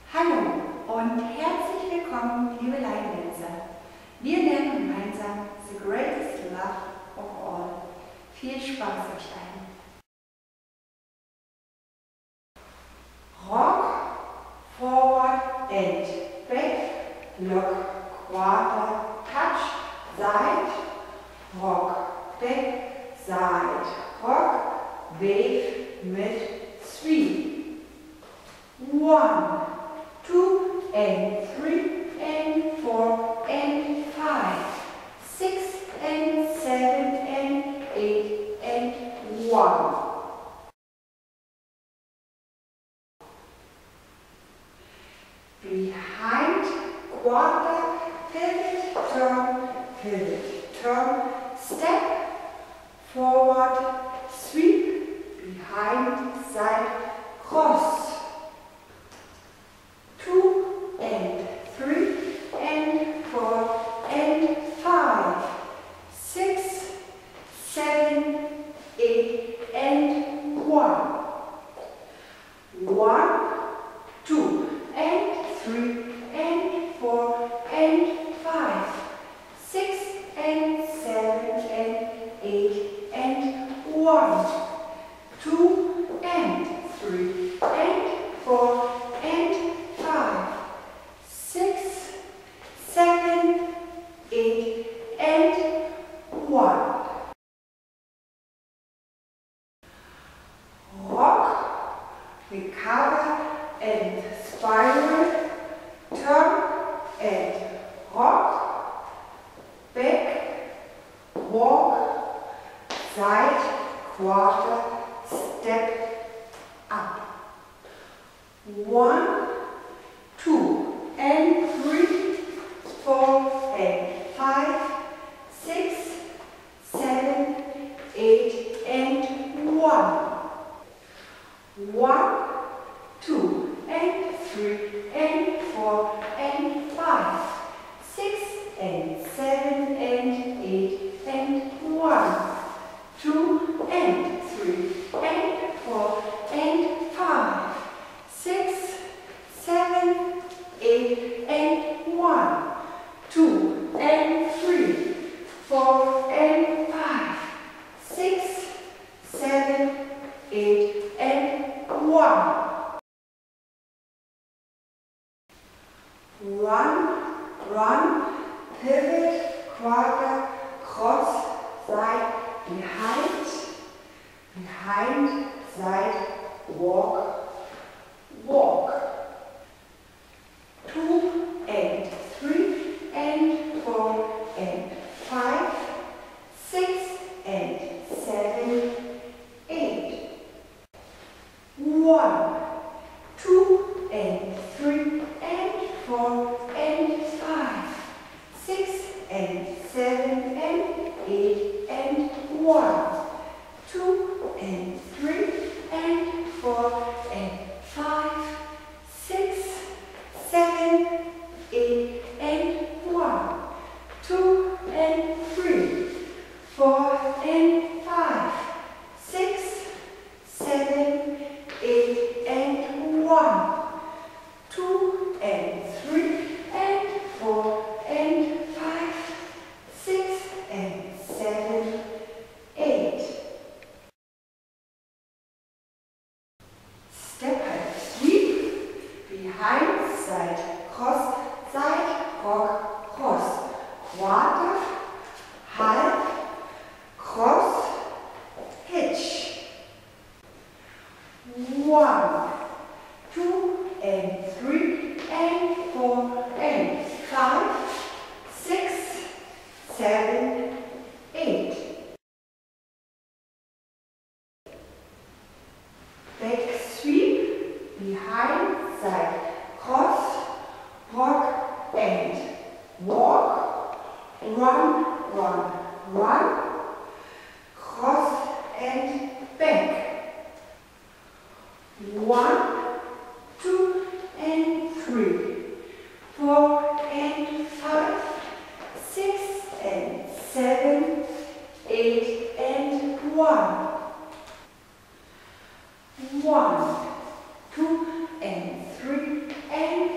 Hallo und herzlich willkommen, liebe Laiendancer. Wir lernen gemeinsam The Greatest Love of All. Viel Spaß euch allen. Rock, forward and back, lock, quarter, touch, side, rock, back, side, rock, wave mit 3. 1, 2 and 3 and 4 and 5, 6 and 7 and 8 and 1. Behind, quarter, pivot, turn, step, forward, sweep, behind, side, cross. 2 and 3 and 4 and 5, 6, 7, 8 and 1. 1, 2 and 3 and 4 and 5, 6 and 7 and 8 and 1. 2 and 3 and 4 and 5, 6, 7, 8 and 1. Rock, recover and spiral, turn and rock, back, walk, side, quarter, step, up. 1, 2 and 3, 4 and 5, 6, 7, 8 and 1. 1, 2 and 3 and 4 and 5, 6 and 7 and 8 and 1. 2 and 3 and 4 and 5, 6, 7, 8 and 1. 2 and 3, 4 and 5, 6, 7, 8 and 1. Run, pivot, quarter, cross, side, behind, side, walk, 2 and 3 and 4 and 5, 6 and 7, 8. 1, 2 and 3 and 4 and 5, 6 and 7 and 8 and 1. 2 and 3 and 4 and 5, 6, 7, 8 and 1. 2 and 3, 4 and 5, 6, 7, 8 and 1. 2 and 3 and 4 and 5, 6 and 7, 8. Step half sweep, behind, side, cross, side, rock, cross, quarter, half, cross, hitch. 1, 2 and 3 and 4 and 5, 6, 7, 8. Back sweep, behind, side, cross, rock and walk, run, cross and back. 1, 2 and 3, 4 and 5, 6 and 7, 8 and 1. 1, 2 and 3 and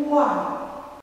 1.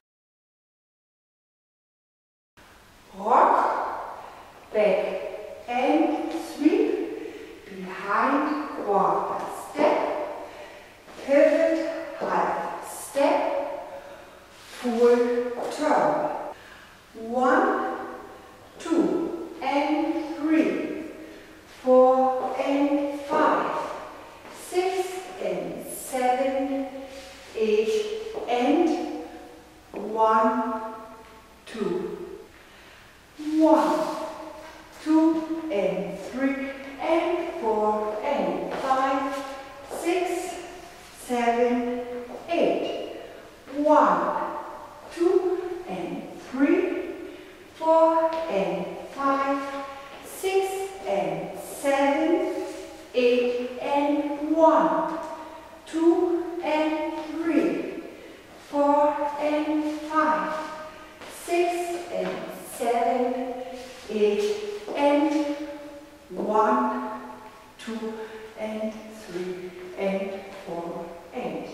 Rock, back and sweep, behind quarter step, pivot, half step, full turn. 1, 2 and 3, 4 and 5, 6 and 7, 8 and 1, 2. 1, 2 and 3 and 4 and 5, 6, 7, 8. 1, 2 and 3, 4 and 5, 6 and 7, 8 and 1, 2 and 3, 4 and 5, 6 and 7, 8 and 1, 2 and 3 and 4 and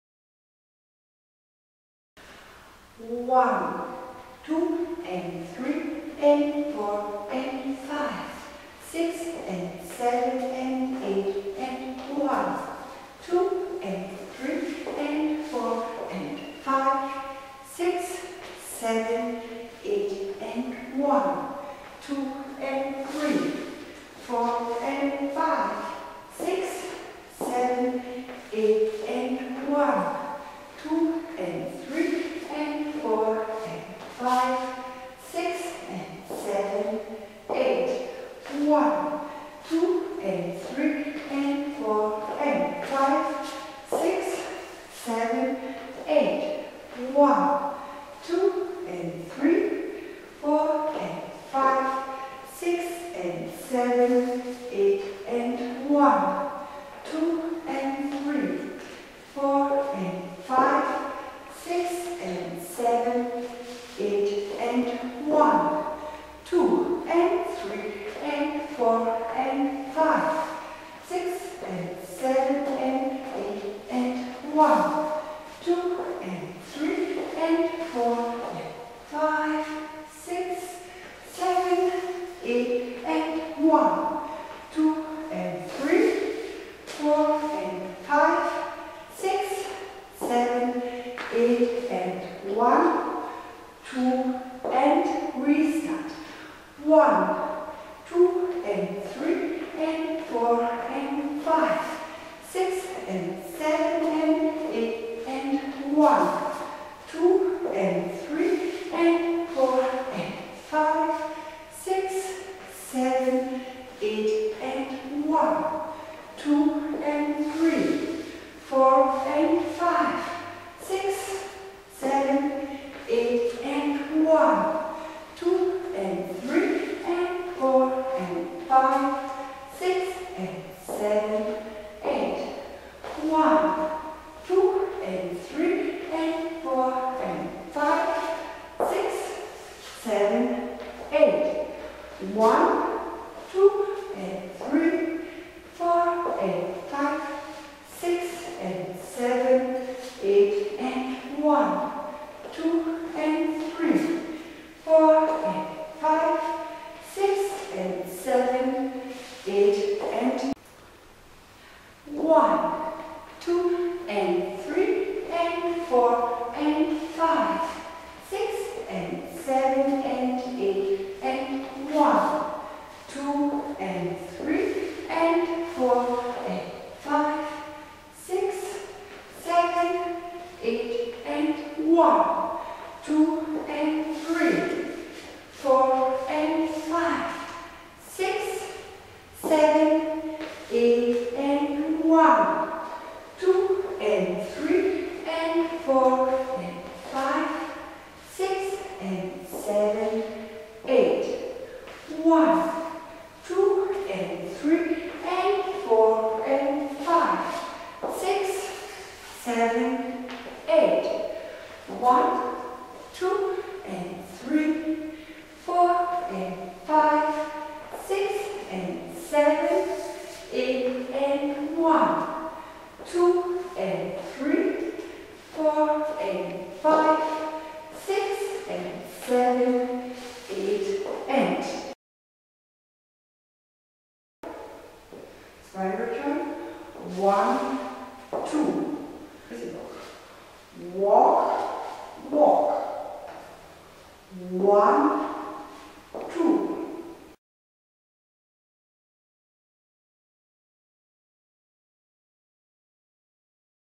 1, 2 and 3 and 4 and 5, 6 and 7 and 8 and 1, 2 and 3 and 4 and 5, 6, 7, 8 and 1, 2 and 3, 4 and 5, 6, 7, 8 and 1, 2 and 3 and 4 and 5, 6 and 7, 8, 1, 2 and 3 and 4 and 5, 6, 7, 8, 1, 2 and 3, 4 and 5, 6 and 7, 8 and 1, 2 and 3, 4 and 5, 6 and 7, 8 and 1, 2 and 3 and 4 and 5, 6 and 7 and 8 and 1, 2 and 3 and 4 and 5, 6, 7, 8 and 1, 2 and 3, 4 and 5, 6, 7, 8 and 1, 2 and restart. 1, 2 and 3 and 4 and 5, 6 and 7 and 8 and 1, 2 and 3 and 4 and 5, 6, 7, 8 and 1, 2 and 3, 4 and 5, 6, 7, 8 and 1, 2 and 3 and 4 and 5, 6 and 7, 8, 1, 2 and 3 and 4 and 5, 6, 7, 8, 1, 2 and 3, 4 and 5, 6 and 7, 8 and 1, 2 and 3, 4 and 5, 6 and 7, 8 and 1, 2 and 3 and 4 and 5, 6 and 7 and 8 and 1, 2 and 3 and 4 and 5, 6, 7, 8 and 1, 2 and 3, 4 and 5, 6, 7, 8 and 1, 2 and 3 and 4 and 5, 6 and 7, 8, 1, 2 and 3 and 4 and 5, 6, 7, 8, 1, 2 and 3, 4 and 5, 6 and 7,